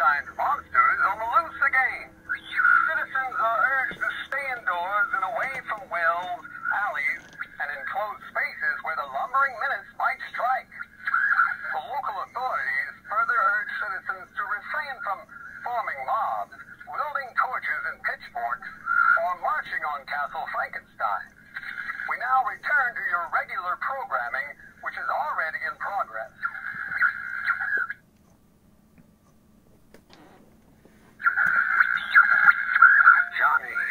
Frankenstein's monsters on the loose again. Citizens are urged to stay indoors and away from wells, alleys, and enclosed spaces where the lumbering menace might strike. The local authorities further urge citizens to refrain from forming mobs, wielding torches and pitchforks, or marching on Castle Frankenstein. We now return to your regular programming, which is already in progress. Johnny.